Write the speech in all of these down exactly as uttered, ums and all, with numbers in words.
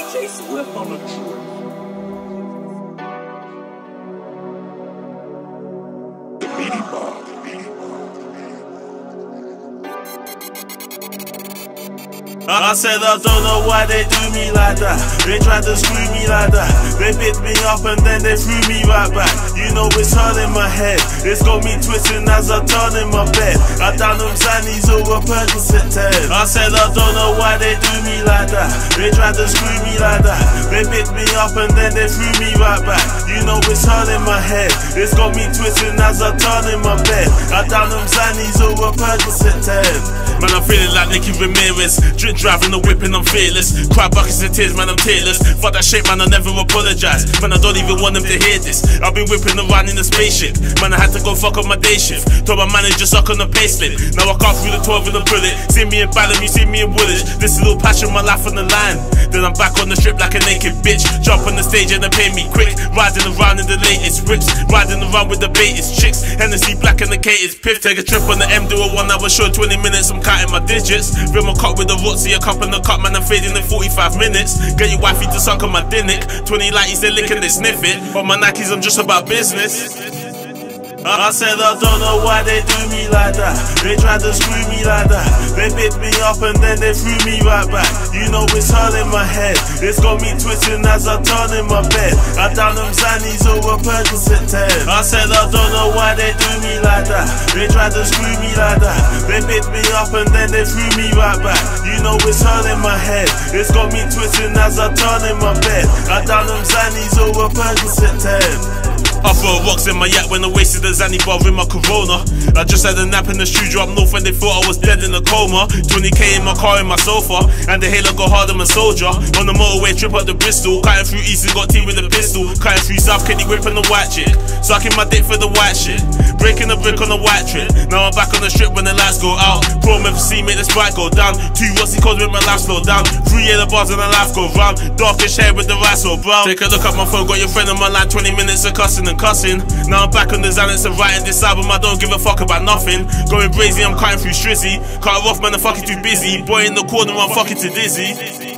J Swift on the truth. The Beanie Bar. I said I don't know why they do me like that. They tried to screw me like that. They picked me up and then they threw me right back. You know it's hard in my head. It's got me twisting as I turn in my bed. I down them Zannies over Percocet ten. I said I don't know why they do me like that. They tried to screw me like that. They picked me up and then they threw me right back. You know it's hard in my head. It's got me twisting as I turn in my bed. I down them Zannies over Percocet ten. Man, I'm feeling like Nicky Ramirez. Drink driving the whip and I'm fearless. Cry buckets of tears, man, I'm tearless. Fuck that shit, man, I never apologize. Man, I don't even want them to hear this. I've been whipping around in a spaceship. Man, I had to go fuck up my day shift. Told my manager suck on the payslip. Now I cut through the twelve with a bullet. See me in Ballum, you see me in Woolwich. This is little passion, my life on the line. Then I'm back on the strip like a naked bitch. Jump on the stage and they pay me quick. Riding around in the latest rips. Riding around with the baitest chicks. Hennessy black and the Katie's piff. Take a trip on the M, do a one hour show, twenty minutes, I'm counting my digits. Fill my cup with a Rotsy, a cup and a cup, man, I'm fading in forty-five minutes. Get your wifey to suck on my dinnick. twenty lighties, they lick and they sniff it. But my Nikes, I'm just about business. I said I don't know why they do me like that. They tried to screw me like that. They picked me up and then they threw me right back. You know it's hard in my head. It's got me twisting as I turn in my bed. I down them Zannies over Percocet ten. I said I don't know why they do me like that. They tried to screw me like that. They picked me up and then they threw me right back. You know it's hard in my head. It's got me twisting as I turn in my bed. I down them Zannies over Percocet ten. I throw rocks in my yak when I wasted a Zanny bar in my Corona. I just had a nap in the studio up north and they thought I was dead in a coma. twenty K in my car in my sofa, and the halo got harder than soldier. On the motorway trip up the Bristol, cutting through East and got tea with a pistol. Cutting through South, Kenny whipping the white chick. Sucking my dick for the white shit. Breaking a brick on a white trip. Now I'm back on the strip when the lights go out. Pro Memphis C make the sprite go down. Two what's he calls with my life slow down. Three yellow bars and the life go round. Darkish hair with the rice so brown. Take a look at my phone, got your friend on my line. Twenty minutes of cussing and cussing. Now I'm back on the Xanax and writing this album. I don't give a fuck about nothing. Going brazy, I'm cutting through Strizzy. Cut her off, man, I'm fucking too busy. Boy in the corner, I'm fucking too dizzy.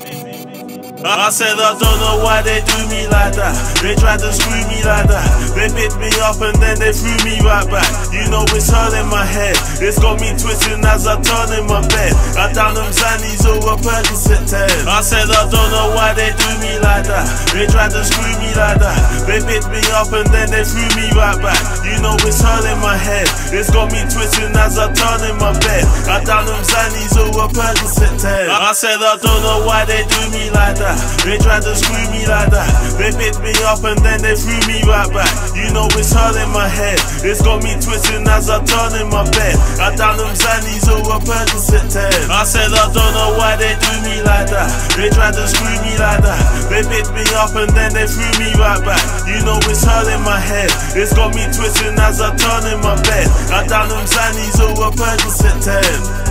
I said I don't know why they do me like that. They tried to screw me like that. They picked me up and then they threw me right back. You know it's hard in my head. It's got me twisting as I turn in my bed. I down them Zannies over Percocet ten. I said I don't know why they do me like that. They tried to screw me like that. They picked me up and then they threw me right back. You know it's hard in my head. It's got me twisting as I turn in my bed. I down them Zannies over Percocet ten. I said I don't know why they do me like that. They tried to screw me like that. They picked me up and then they threw me right back. You know it's hard in my head. It's got me twisting as I turn in my bed. I down them Zannies over Percocet ten. I said I don't know why they do me like that. They tried to screw me like that. They picked me up and then they threw me right back. You know it's hard in my head. It's got me twisting as I turn in my bed. I down them Zannies over Percocet ten.